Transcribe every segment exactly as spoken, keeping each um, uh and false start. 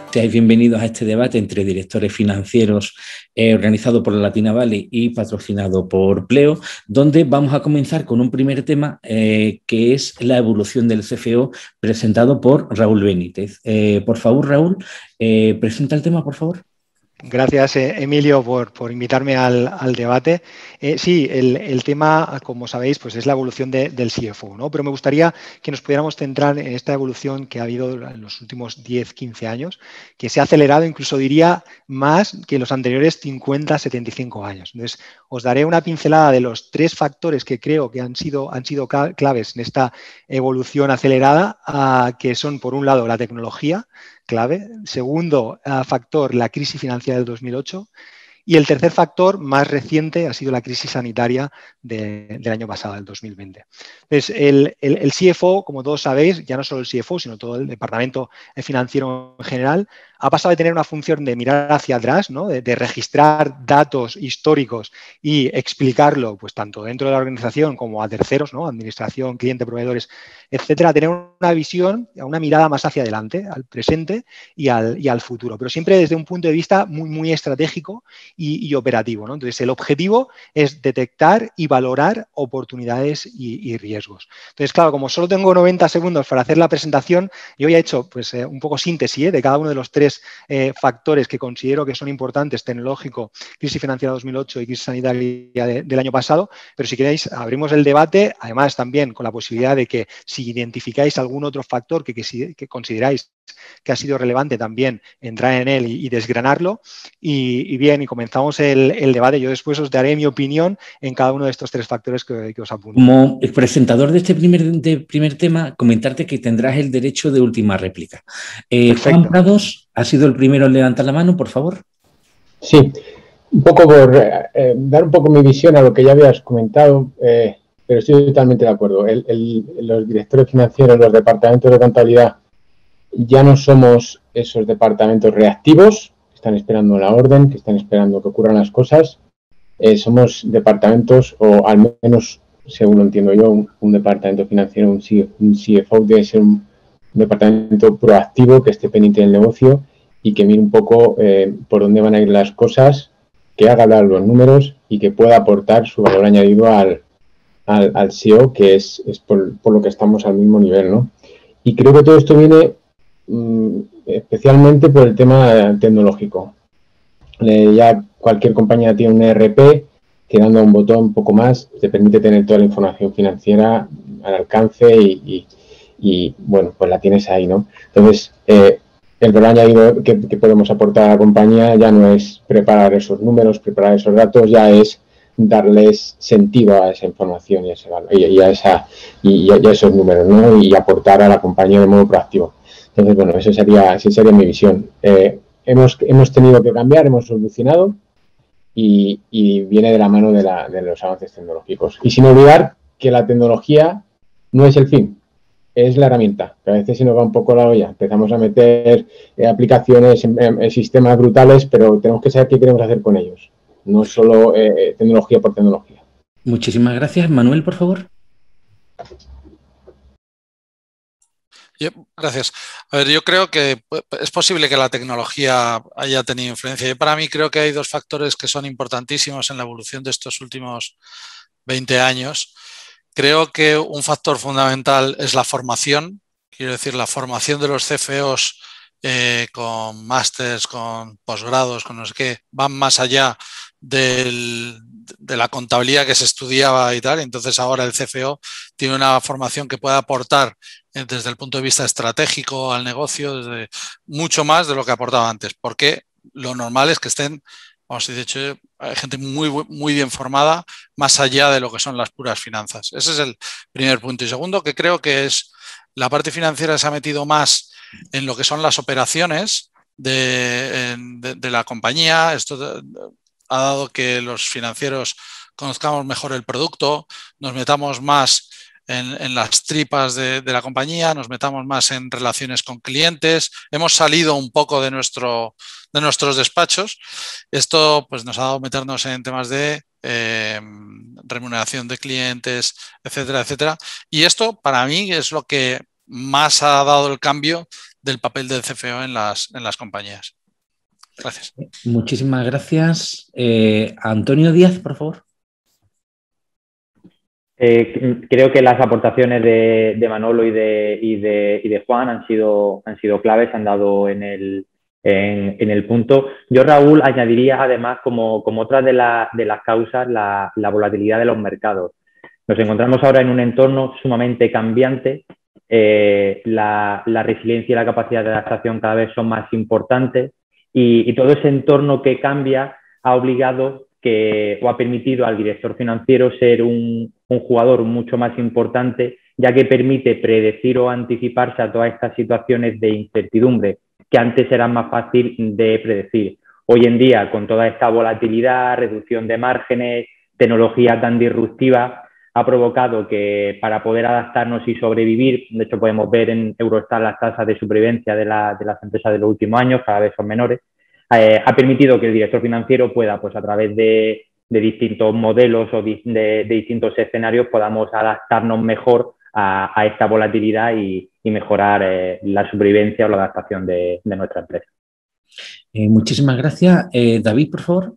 Seáis bienvenidos a este debate entre directores financieros eh, organizado por la Latina Valley y patrocinado por Pleo, donde vamos a comenzar con un primer tema eh, que es la evolución del C F O presentado por Raúl Benítez. Eh, por favor, Raúl, eh, presenta el tema, por favor. Gracias, eh, Emilio, por, por invitarme al, al debate. Eh, sí, el, el tema, como sabéis, pues es la evolución de, del C F O, ¿no? Pero me gustaría que nos pudiéramos centrar en esta evolución que ha habido en los últimos diez, quince años, que se ha acelerado, incluso diría, más que los anteriores cincuenta, setenta y cinco años. Entonces, os daré una pincelada de los tres factores que creo que han sido, han sido claves en esta evolución acelerada, uh, que son, por un lado, la tecnología, clave. Segundo uh, factor, la crisis financiera del dos mil ocho. Y el tercer factor, más reciente, ha sido la crisis sanitaria de, del año pasado, del dos mil veinte. Entonces, el, el, el C F O, como todos sabéis, ya no solo el C F O, sino todo el departamento financiero en general, ha pasado de tener una función de mirar hacia atrás, ¿no? de, de registrar datos históricos y explicarlo, pues tanto dentro de la organización como a terceros, ¿no? Administración, cliente, proveedores, etcétera, a tener una visión, una mirada más hacia adelante, al presente y al, y al futuro, pero siempre desde un punto de vista muy, muy estratégico y, y operativo, ¿no? Entonces, el objetivo es detectar y valorar oportunidades y, y riesgos. Entonces, claro, como solo tengo noventa segundos para hacer la presentación, yo ya he hecho pues, eh, un poco síntesis ¿eh? de cada uno de los tres eh, factores que considero que son importantes, tecnológico, crisis financiera dos mil ocho y crisis sanitaria de, del año pasado, pero si queréis abrimos el debate, además también con la posibilidad de que si identificáis algún otro factor que, que, que consideráis que ha sido relevante también entrar en él y, y desgranarlo. Y, y bien, y comenzamos el, el debate. Yo después os daré mi opinión en cada uno de estos tres factores que, que os apunto. Como presentador de este primer, de primer tema, comentarte que tendrás el derecho de última réplica. Eh, Juan Prados, ¿ha sido el primero en levantar la mano, por favor? Sí, un poco por eh, dar un poco mi visión a lo que ya habías comentado, eh, pero estoy totalmente de acuerdo. El, el, los directores financieros, los departamentos de contabilidad, ya no somos esos departamentos reactivos que están esperando la orden, que están esperando que ocurran las cosas. Eh, somos departamentos, o al menos, según lo entiendo yo, un, un departamento financiero, un, C, un C F O debe ser un, un departamento proactivo que esté pendiente del negocio y que mire un poco eh, por dónde van a ir las cosas, que haga hablar los números y que pueda aportar su valor añadido al, al, al C E O, que es, es por, por lo que estamos al mismo nivel, ¿no? Y creo que todo esto viene especialmente por el tema tecnológico. Eh, ya cualquier compañía tiene un E R P que dando un botón un poco más te permite tener toda la información financiera al alcance y, y, y bueno, pues la tienes ahí, ¿no? Entonces, eh, el valor añadido que, que podemos aportar a la compañía ya no es preparar esos números, preparar esos datos, ya es darles sentido a esa información y a, ese, y, y a, esa, y, y a esos números, ¿no? Y aportar a la compañía de modo proactivo. Entonces, bueno, esa sería, esa sería mi visión. Eh, hemos, hemos tenido que cambiar, hemos solucionado y, y viene de la mano de, la, de los avances tecnológicos. Y sin olvidar que la tecnología no es el fin, es la herramienta, que a veces se nos va un poco la olla. Empezamos a meter eh, aplicaciones en, en, en sistemas brutales, pero tenemos que saber qué queremos hacer con ellos. No solo eh, tecnología por tecnología. Muchísimas gracias. Manuel, por favor. Yo, gracias. A ver, yo creo que es posible que la tecnología haya tenido influencia. Yo para mí creo que hay dos factores que son importantísimos en la evolución de estos últimos veinte años. Creo que un factor fundamental es la formación, quiero decir, la formación de los C F Os eh, con másters, con posgrados, con no sé qué, van más allá del, de la contabilidad que se estudiaba y tal. Entonces ahora el C F O tiene una formación que puede aportar desde el punto de vista estratégico al negocio, desde mucho más de lo que aportaba antes, porque lo normal es que estén, vamos, de hecho, hay gente muy, muy bien formada, más allá de lo que son las puras finanzas. Ese es el primer punto. Y segundo, que creo que es la parte financiera se ha metido más en lo que son las operaciones de, de, de la compañía. Esto ha dado que los financieros conozcamos mejor el producto, nos metamos más En, en las tripas de, de la compañía, nos metamos más en relaciones con clientes, hemos salido un poco de, nuestro, de nuestros despachos. Esto pues, nos ha dado meternos en temas de eh, remuneración de clientes, etcétera, etcétera. Y esto para mí es lo que más ha dado el cambio del papel del C F O en las, en las compañías. Gracias. Muchísimas gracias. Eh, Antonio Díaz, por favor. Eh, creo que las aportaciones de, de Manolo y de, y, de, y de Juan han sido, han sido claves, han dado en el, en, en el punto. Yo, Raúl, añadiría además como, como otra de, la, de las causas la, la volatilidad de los mercados. Nos encontramos ahora en un entorno sumamente cambiante. Eh, la, la resiliencia y la capacidad de adaptación cada vez son más importantes y, y todo ese entorno que cambia ha obligado que, o ha permitido al director financiero ser un, un jugador mucho más importante, ya que permite predecir o anticiparse a todas estas situaciones de incertidumbre que antes eran más fácil de predecir. Hoy en día, con toda esta volatilidad, reducción de márgenes, tecnología tan disruptiva, ha provocado que para poder adaptarnos y sobrevivir, de hecho podemos ver en Eurostat las tasas de supervivencia de, la, de las empresas de los últimos años, cada vez son menores, eh, ha permitido que el director financiero pueda, pues a través de, de distintos modelos o de, de, de distintos escenarios, podamos adaptarnos mejor a, a esta volatilidad y, y mejorar eh, la supervivencia o la adaptación de, de nuestra empresa. Eh, muchísimas gracias. Eh, David, por favor.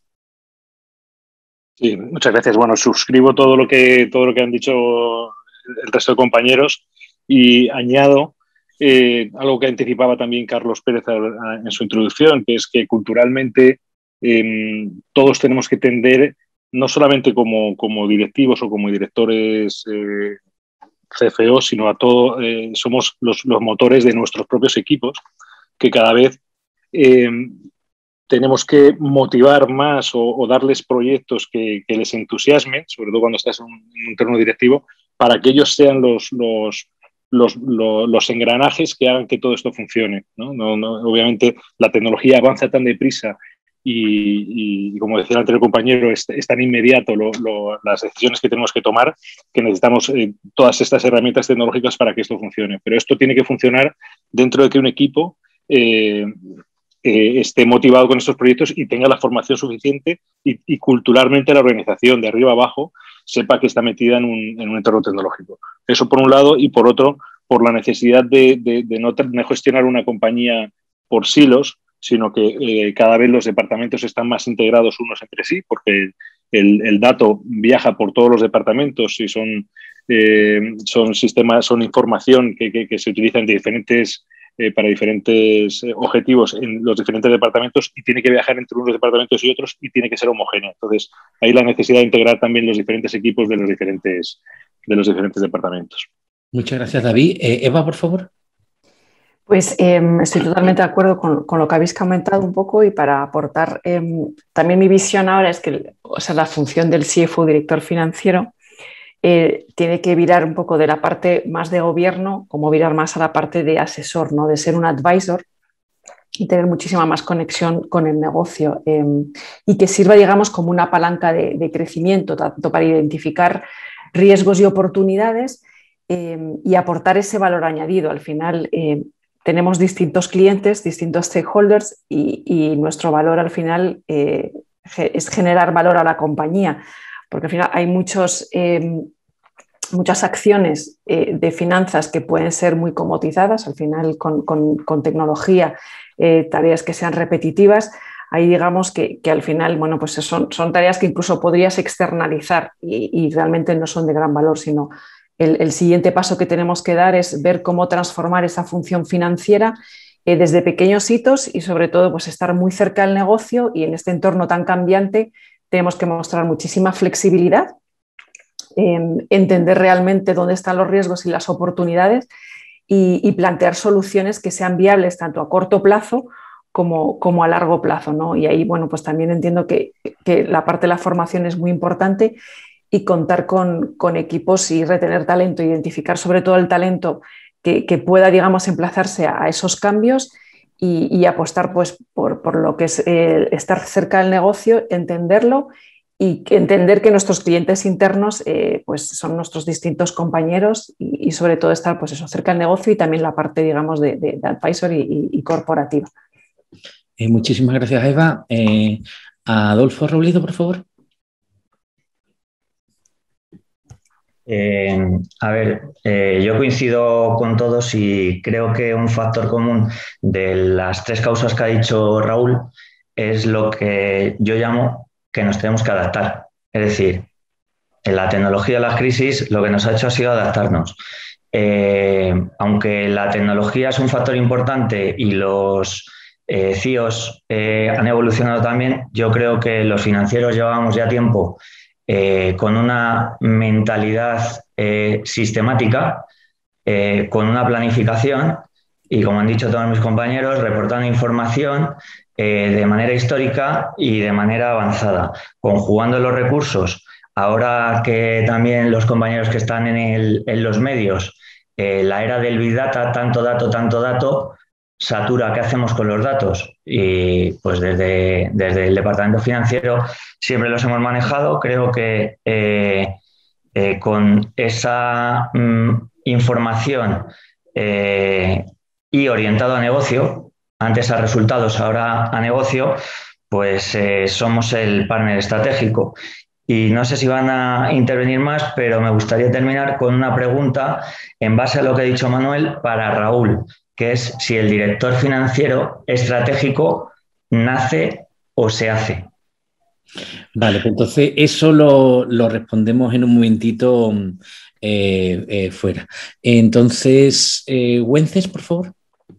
Sí, muchas gracias. Bueno, suscribo todo lo que, todo lo que han dicho el resto de compañeros y añado eh, algo que anticipaba también Carlos Pérez a, a, en su introducción, que es que culturalmente eh, todos tenemos que tender, no solamente como, como directivos o como directores eh, C F O, sino a todo, eh, somos los, los motores de nuestros propios equipos, que cada vez eh, tenemos que motivar más o, o darles proyectos que, que les entusiasmen, sobre todo cuando estás en un, en un entorno directivo, para que ellos sean los, los, los, los, los engranajes que hagan que todo esto funcione, ¿no? No, no, obviamente la tecnología avanza tan deprisa y, y como decía el anterior compañero, es, es tan inmediato lo, lo, las decisiones que tenemos que tomar que necesitamos eh, todas estas herramientas tecnológicas para que esto funcione. Pero esto tiene que funcionar dentro de que un equipo Eh, eh, esté motivado con estos proyectos y tenga la formación suficiente y, y culturalmente la organización de arriba abajo sepa que está metida en un, en un entorno tecnológico. Eso por un lado, y por otro, por la necesidad de, de, de no, no gestionar una compañía por silos, sino que eh, cada vez los departamentos están más integrados unos entre sí, porque el, el dato viaja por todos los departamentos y son, eh, son sistemas, son información que, que, que se utiliza en diferentes Eh, para diferentes eh, objetivos en los diferentes departamentos y tiene que viajar entre unos departamentos y otros y tiene que ser homogénea. Entonces, ahí la necesidad de integrar también los diferentes equipos de los diferentes, de los diferentes departamentos. Muchas gracias, David. Eh, Eva, por favor. Pues eh, estoy totalmente de acuerdo con, con lo que habéis comentado un poco y para aportar eh, también mi visión ahora es que o sea, la función del C F O, director financiero, Eh, tiene que virar un poco de la parte más de gobierno, como virar más a la parte de asesor, ¿no? De ser un advisor y tener muchísima más conexión con el negocio eh, y que sirva, digamos, como una palanca de, de crecimiento, tanto para identificar riesgos y oportunidades eh, y aportar ese valor añadido. Al final eh, tenemos distintos clientes, distintos stakeholders y, y nuestro valor al final eh, es generar valor a la compañía. Porque al final hay muchos, eh, muchas acciones eh, de finanzas que pueden ser muy comotizadas, al final con, con, con tecnología, eh, tareas que sean repetitivas, ahí digamos que, que al final bueno, pues son, son tareas que incluso podrías externalizar y, y realmente no son de gran valor, sino el, el siguiente paso que tenemos que dar es ver cómo transformar esa función financiera eh, desde pequeños hitos y sobre todo pues estar muy cerca del negocio y en este entorno tan cambiante tenemos que mostrar muchísima flexibilidad, eh, entender realmente dónde están los riesgos y las oportunidades y, y plantear soluciones que sean viables tanto a corto plazo como, como a largo plazo, ¿no? Y ahí, bueno, pues también entiendo que, que la parte de la formación es muy importante y contar con, con equipos y retener talento, identificar sobre todo el talento que, que pueda, digamos, emplazarse a, a esos cambios. Y, y apostar pues, por, por lo que es eh, estar cerca del negocio, entenderlo y entender que nuestros clientes internos eh, pues son nuestros distintos compañeros y, y sobre todo estar pues eso, cerca del negocio y también la parte digamos, de, de, de advisor y, y, y corporativa. Eh, muchísimas gracias, Eva. Eh, Adolfo Robledo, por favor. Eh, a ver, eh, yo coincido con todos y creo que un factor común de las tres causas que ha dicho Raúl es lo que yo llamo que nos tenemos que adaptar. Es decir, en la tecnología de las crisis lo que nos ha hecho ha sido adaptarnos. Eh, aunque la tecnología es un factor importante y los eh, C I Os eh, han evolucionado también, yo creo que los financieros llevábamos ya tiempo eh, con una mentalidad eh, sistemática, eh, con una planificación y, como han dicho todos mis compañeros, reportando información eh, de manera histórica y de manera avanzada, conjugando los recursos. Ahora que también los compañeros que están en, el, en los medios, eh, la era del Big Data, tanto dato, tanto dato, satura qué hacemos con los datos. Y pues desde, desde el departamento financiero siempre los hemos manejado. Creo que eh, eh, con esa mm, información eh, y orientado a negocio, antes a resultados, ahora a negocio, pues eh, somos el partner estratégico. Y no sé si van a intervenir más, pero me gustaría terminar con una pregunta en base a lo que ha dicho Manuel para Raúl, que es si el director financiero estratégico nace o se hace. Vale, pues entonces eso lo, lo respondemos en un momentito eh, eh, fuera. Entonces, eh, Güences, por favor.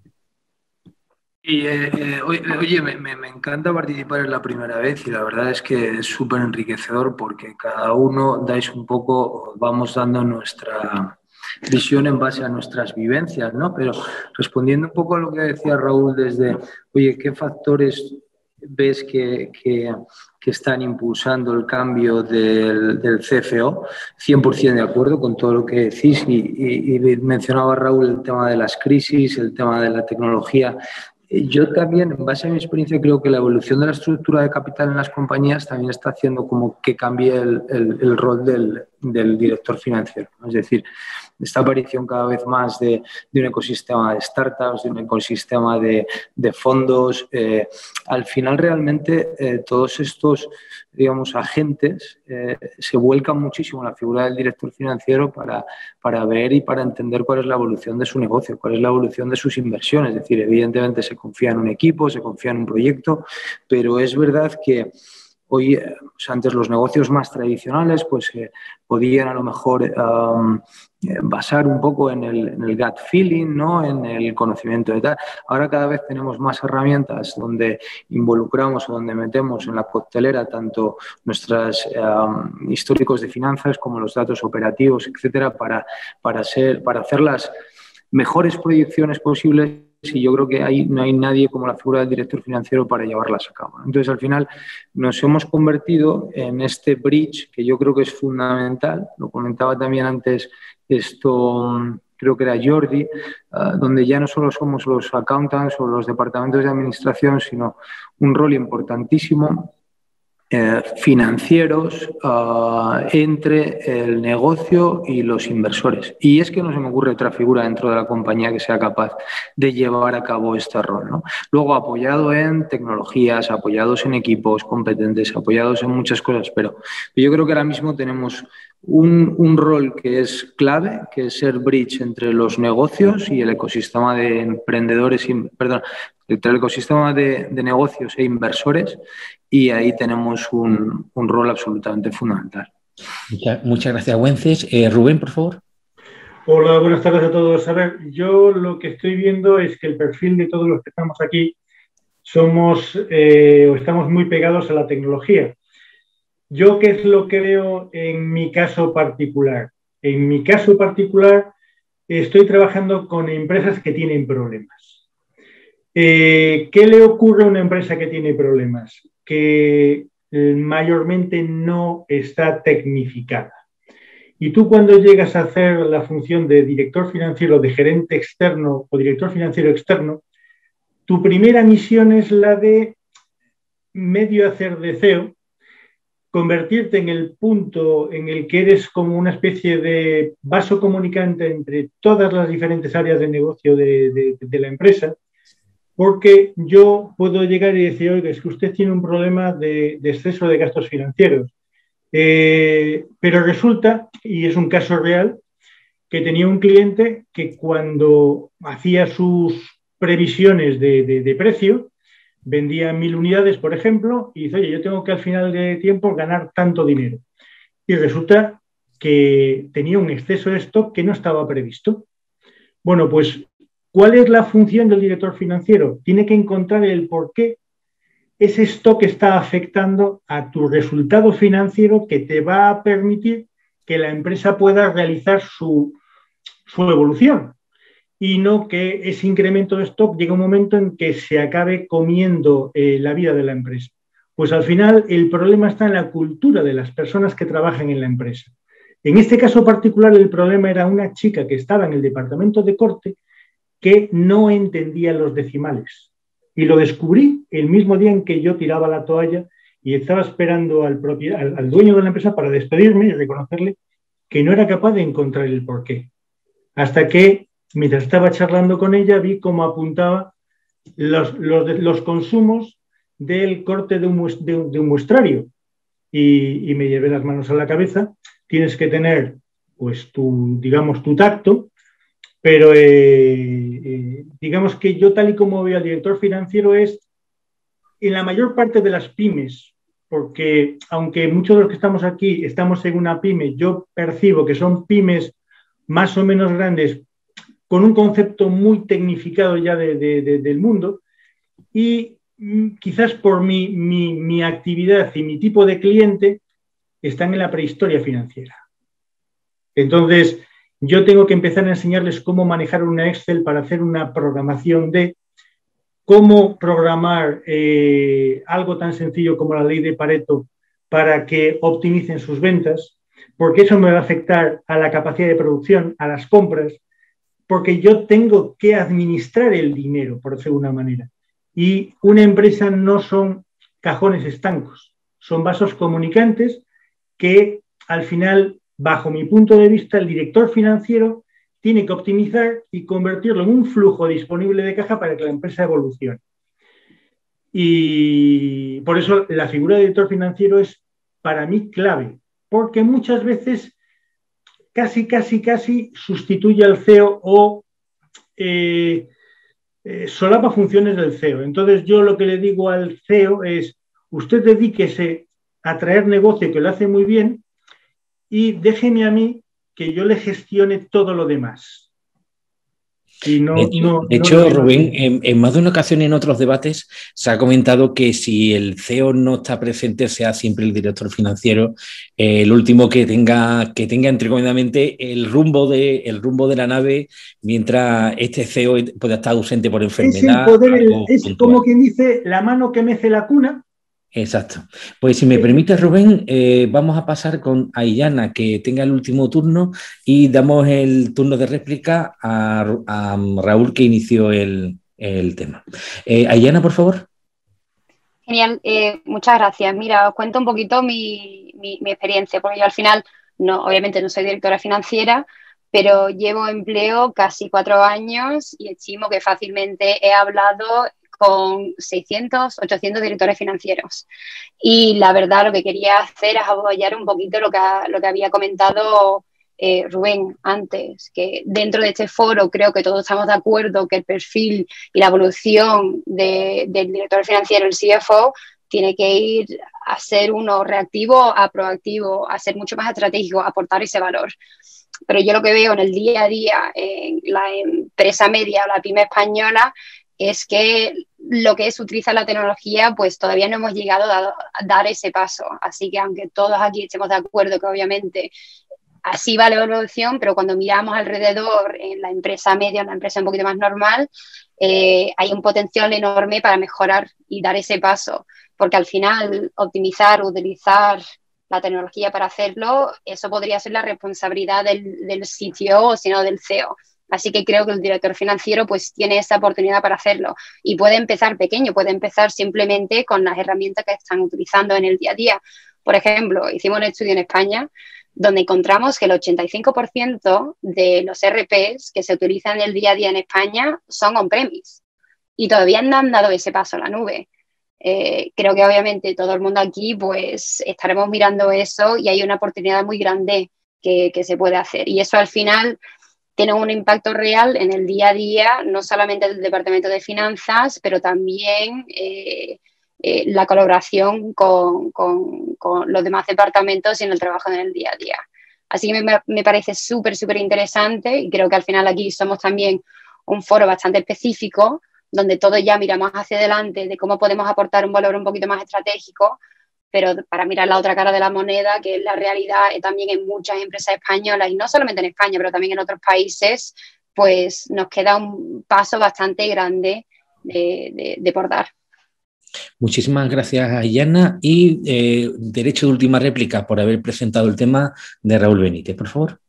Y, eh, eh, oye, me, me, me encanta participar en la primera vez y la verdad es que es súper enriquecedor porque cada uno dais un poco, vamos dando nuestra visión en base a nuestras vivencias, ¿no? Pero respondiendo un poco a lo que decía Raúl desde, oye, ¿qué factores ves que, que, que están impulsando el cambio del, del C F O? cien por ciento de acuerdo con todo lo que decís y, y, y mencionaba Raúl el tema de las crisis, el tema de la tecnología. Yo también, en base a mi experiencia, creo que la evolución de la estructura de capital en las compañías también está haciendo como que cambie el, el, el rol del, del director financiero, ¿no? Es decir, esta aparición cada vez más de, de un ecosistema de startups, de un ecosistema de, de fondos. Eh, al final, realmente, eh, todos estos, digamos, agentes eh, se vuelcan muchísimo en la figura del director financiero para, para ver y para entender cuál es la evolución de su negocio, cuál es la evolución de sus inversiones. Es decir, evidentemente se confía en un equipo, se confía en un proyecto, pero es verdad que hoy, o sea, antes los negocios más tradicionales pues eh, podían a lo mejor um, basar un poco en el, en el gut feeling, ¿no? En el conocimiento de tal. Ahora cada vez tenemos más herramientas donde involucramos o donde metemos en la coctelera tanto nuestros um, históricos de finanzas como los datos operativos, etcétera, para, para, ser, para hacer las mejores proyecciones posibles. Y yo creo que ahí no hay nadie como la figura del director financiero para llevarlas a cabo. Entonces, al final, nos hemos convertido en este bridge que yo creo que es fundamental. Lo comentaba también antes esto, creo que era Jordi, uh, donde ya no solo somos los accountants o los departamentos de administración, sino un rol importantísimo Eh, financieros uh, entre el negocio y los inversores. Y es que no se me ocurre otra figura dentro de la compañía que sea capaz de llevar a cabo este rol, ¿no? Luego, apoyado en tecnologías, apoyados en equipos competentes, apoyados en muchas cosas, pero yo creo que ahora mismo tenemos un, un rol que es clave, que es ser bridge entre los negocios y el ecosistema de emprendedores, perdón, entre el ecosistema de, de negocios e inversores, y ahí tenemos un, un rol absolutamente fundamental. Muchas, muchas gracias, Güences. Eh, Rubén, por favor. Hola, buenas tardes a todos. A ver, yo lo que estoy viendo es que el perfil de todos los que estamos aquí somos eh, o estamos muy pegados a la tecnología. Yo, ¿qué es lo que veo en mi caso particular? En mi caso particular, estoy trabajando con empresas que tienen problemas. Eh, ¿Qué le ocurre a una empresa que tiene problemas? Que eh, mayormente no está tecnificada. Y tú, cuando llegas a hacer la función de director financiero, de gerente externo o director financiero externo, tu primera misión es la de medio hacer de C E O, convertirte en el punto en el que eres como una especie de vaso comunicante entre todas las diferentes áreas de negocio de, de, de la empresa, porque yo puedo llegar y decir, oiga, es que usted tiene un problema de, de exceso de gastos financieros. Eh, pero resulta, y es un caso real, que tenía un cliente que cuando hacía sus previsiones de, de, de precio, vendía mil unidades, por ejemplo, y dice, oye, yo tengo que al final de tiempo ganar tanto dinero. Y resulta que tenía un exceso de stock que no estaba previsto. Bueno, pues, ¿cuál es la función del director financiero? Tiene que encontrar el por qué ese stock está afectando a tu resultado financiero que te va a permitir que la empresa pueda realizar su, su evolución y no que ese incremento de stock llegue a un momento en que se acabe comiendo eh, la vida de la empresa. Pues al final el problema está en la cultura de las personas que trabajan en la empresa. En este caso particular el problema era una chica que estaba en el departamento de corte que no entendía los decimales. Y lo descubrí el mismo día en que yo tiraba la toalla y estaba esperando al, al, al dueño de la empresa para despedirme y reconocerle que no era capaz de encontrar el porqué. Hasta que, mientras estaba charlando con ella, vi cómo apuntaba los, los, los consumos del corte de un, de un, de un muestrario. Y, y me llevé las manos a la cabeza. Tienes que tener, pues, tu, digamos, tu tacto, pero eh, eh, digamos que yo tal y como veo al director financiero es en la mayor parte de las pymes, porque aunque muchos de los que estamos aquí estamos en una pyme, yo percibo que son pymes más o menos grandes con un concepto muy tecnificado ya de, de, de, del mundo y mm, quizás por mi, mi, mi actividad y mi tipo de cliente están en la prehistoria financiera. Entonces, yo tengo que empezar a enseñarles cómo manejar una Excel para hacer una programación de cómo programar eh, algo tan sencillo como la ley de Pareto para que optimicen sus ventas, porque eso me va a afectar a la capacidad de producción, a las compras, porque yo tengo que administrar el dinero, por decirlo de una manera. Y una empresa no son cajones estancos, son vasos comunicantes que al final, bajo mi punto de vista, el director financiero tiene que optimizar y convertirlo en un flujo disponible de caja para que la empresa evolucione. Y por eso la figura de director financiero es para mí clave, porque muchas veces casi, casi, casi sustituye al C E O o eh, eh, solapa funciones del C E O. Entonces yo lo que le digo al C E O es, usted dedíquese a traer negocio, que lo hace muy bien, y déjeme a mí que yo le gestione todo lo demás. Y no, de hecho, no, de no hecho no Rubén, en, en más de una ocasión en otros debates se ha comentado que si el C E O no está presente, sea siempre el director financiero eh, el último que tenga, que tenga entrecomendamente el rumbo, de, el rumbo de la nave, mientras este C E O pueda estar ausente por enfermedad. Es, el poder, el, es como quien dice la mano que mece la cuna. Exacto. Pues si me permite, Rubén, eh, vamos a pasar con Aiyana, que tenga el último turno, y damos el turno de réplica a, a Raúl, que inició el, el tema. Eh, Aiyana, por favor. Genial, eh, muchas gracias. Mira, os cuento un poquito mi, mi, mi experiencia, porque yo al final, no, obviamente no soy directora financiera, pero llevo empleo casi cuatro años y estimo que fácilmente he hablado con seiscientos, ochocientos directores financieros. Y la verdad lo que quería hacer es apoyar un poquito lo que, lo que había comentado eh, Rubén antes, que dentro de este foro creo que todos estamos de acuerdo que el perfil y la evolución de, del director financiero, el C F O, tiene que ir a ser uno reactivo a proactivo, a ser mucho más estratégico, a aportar ese valor. Pero yo lo que veo en el día a día en la empresa media, la pyme española, es que lo que es utilizar la tecnología, pues todavía no hemos llegado a dar ese paso. Así que aunque todos aquí estemos de acuerdo que obviamente así va la evolución, pero cuando miramos alrededor en la empresa media, en la empresa un poquito más normal, eh, hay un potencial enorme para mejorar y dar ese paso. Porque al final optimizar, utilizar la tecnología para hacerlo, eso podría ser la responsabilidad del, del C T O o sino del C E O. Así que creo que el director financiero pues tiene esa oportunidad para hacerlo y puede empezar pequeño, puede empezar simplemente con las herramientas que están utilizando en el día a día. Por ejemplo, hicimos un estudio en España donde encontramos que el ochenta y cinco por ciento de los R Ps que se utilizan en el día a día en España son on-premise y todavía no han dado ese paso a la nube. Eh, creo que obviamente todo el mundo aquí pues estaremos mirando eso y hay una oportunidad muy grande que, que se puede hacer. Y eso al final tiene un impacto real en el día a día, no solamente del Departamento de Finanzas, pero también eh, eh, la colaboración con, con, con los demás departamentos y en el trabajo en el día a día. Así que me, me parece súper, súper interesante y creo que al final aquí somos también un foro bastante específico donde todos ya miramos hacia adelante de cómo podemos aportar un valor un poquito más estratégico, pero para mirar la otra cara de la moneda, que es la realidad también en muchas empresas españolas, y no solamente en España, pero también en otros países, pues nos queda un paso bastante grande de, de, de por dar. Muchísimas gracias, Yana. Y eh, derecho de última réplica por haber presentado el tema de Raúl Benítez, por favor.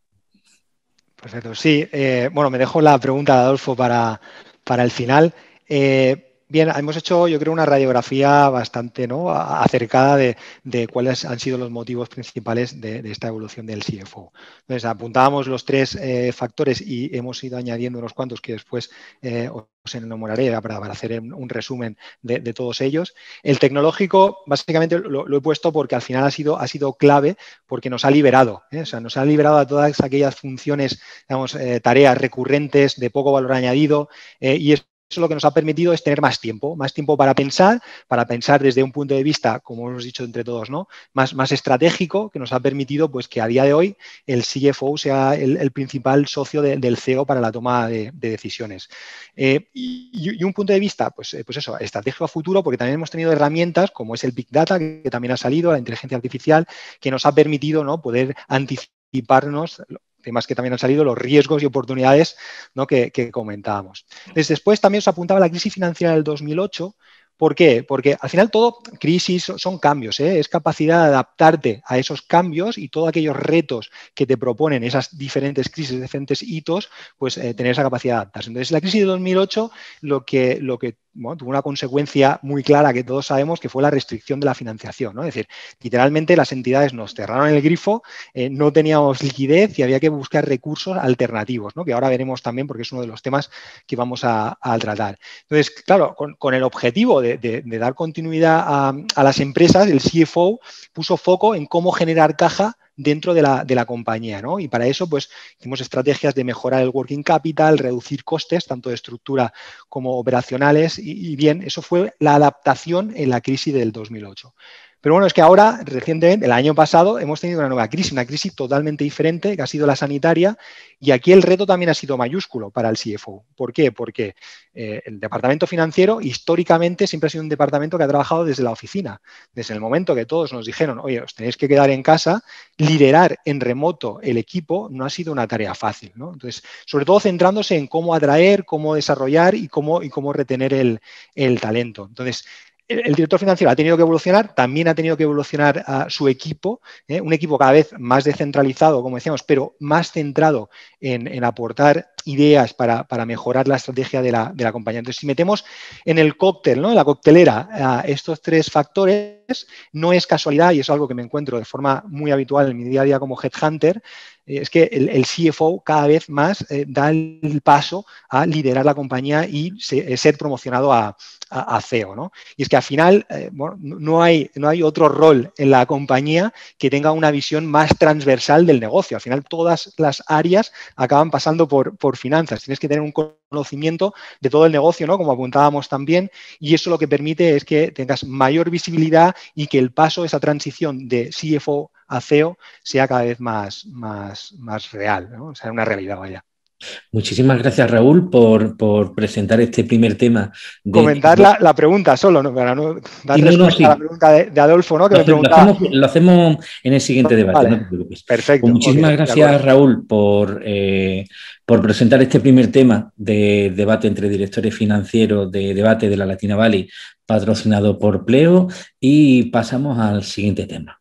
Perfecto, sí. Eh, bueno, me dejo la pregunta de Adolfo para, para el final. Eh, Bien, hemos hecho, yo creo, una radiografía bastante, ¿no?, acercada de, de cuáles han sido los motivos principales de, de esta evolución del C F O. Entonces, apuntábamos los tres eh, factores y hemos ido añadiendo unos cuantos que después eh, os enumeraría para, para hacer un resumen de, de todos ellos. El tecnológico, básicamente, lo, lo he puesto porque al final ha sido, ha sido clave porque nos ha liberado, ¿eh? O sea, nos ha liberado a todas aquellas funciones, digamos, eh, tareas recurrentes de poco valor añadido eh, y es Eso lo que nos ha permitido es tener más tiempo, más tiempo para pensar, para pensar desde un punto de vista, como hemos dicho entre todos, ¿no?, más, más estratégico, que nos ha permitido pues, que a día de hoy el C F O sea el, el principal socio de, del C E O para la toma de, de decisiones. Eh, y, y un punto de vista, pues, pues eso, estratégico a futuro, porque también hemos tenido herramientas como es el Big Data, que también ha salido, la inteligencia artificial, que nos ha permitido, ¿no?, poder anticiparnos temas que también han salido, los riesgos y oportunidades, ¿no?, que, que comentábamos. Entonces, después también os apuntaba la crisis financiera del dos mil ocho. ¿Por qué? Porque al final todo crisis son cambios, ¿eh? Es capacidad de adaptarte a esos cambios y todos aquellos retos que te proponen esas diferentes crisis, diferentes hitos, pues eh, tener esa capacidad de adaptarse. Entonces, la crisis de dos mil ocho lo que, lo que bueno, tuvo una consecuencia muy clara que todos sabemos, que fue la restricción de la financiación, ¿no? Es decir, literalmente las entidades nos cerraron el grifo, eh, no teníamos liquidez y había que buscar recursos alternativos, ¿no?, que ahora veremos también porque es uno de los temas que vamos a, a tratar. Entonces, claro, con, con el objetivo de, de, de dar continuidad a, a las empresas, el C F O puso foco en cómo generar caja dentro de la, de la compañía, ¿no? Y para eso, pues, hicimos estrategias de mejorar el working capital, reducir costes, tanto de estructura como operacionales, y, y bien, eso fue la adaptación en la crisis del dos mil ocho. Pero bueno, es que ahora, recientemente, el año pasado, hemos tenido una nueva crisis, una crisis totalmente diferente, que ha sido la sanitaria, y aquí el reto también ha sido mayúsculo para el C F O. ¿Por qué? Porque eh, el departamento financiero, históricamente, siempre ha sido un departamento que ha trabajado desde la oficina. Desde el momento que todos nos dijeron, oye, os tenéis que quedar en casa, liderar en remoto el equipo no ha sido una tarea fácil, ¿no? Entonces, sobre todo centrándose en cómo atraer, cómo desarrollar y cómo, y cómo retener el, el talento. Entonces, el director financiero ha tenido que evolucionar, también ha tenido que evolucionar a su equipo, ¿eh? Un equipo cada vez más descentralizado, como decíamos, pero más centrado en, en aportar ideas para, para mejorar la estrategia de la, de la compañía. Entonces, si metemos en el cóctel, ¿no?, en la coctelera, a estos tres factores, no es casualidad, y es algo que me encuentro de forma muy habitual en mi día a día como headhunter, es que el, el C F O cada vez más eh, da el paso a liderar la compañía y se, ser promocionado a, a, a C E O, ¿no? Y es que al final eh, bueno, no, hay, no hay otro rol en la compañía que tenga una visión más transversal del negocio. Al final todas las áreas acaban pasando por, por finanzas. Tienes que tener un conocimiento de todo el negocio, ¿no?, como apuntábamos también, y eso lo que permite es que tengas mayor visibilidad y que el paso, esa transición de C F O a C E O sea cada vez más, más, más real, ¿no? O sea, una realidad, vaya. Muchísimas gracias, Raúl, por, por presentar este primer tema. De... Comentar la, la pregunta solo, ¿no?, para no dar sí, respuesta no, no, sí. a la pregunta de, de Adolfo, ¿no?, que lo, me preguntaba. Lo hacemos, lo hacemos en el siguiente debate, vale. No te preocupes. Perfecto. Pues muchísimas okay, gracias, Raúl, por, eh, por presentar este primer tema de debate entre directores financieros de debate de la Latina Valley, patrocinado por Pleo, y pasamos al siguiente tema.